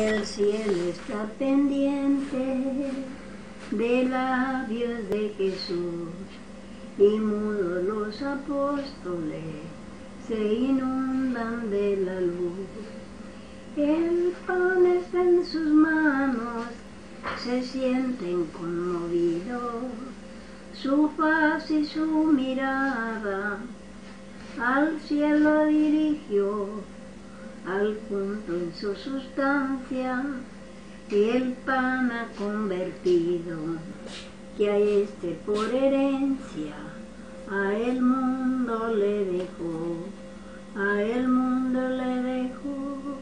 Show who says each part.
Speaker 1: El cielo está pendiente de labios de Jesús, y mudos los apóstoles se inundan de la luz. El pan está en sus manos, se sienten conmovidos, su faz y su mirada al cielo dirigió, al punto en su sustancia y el pan ha convertido, que a este por herencia a el mundo le dejó, a el mundo le dejó.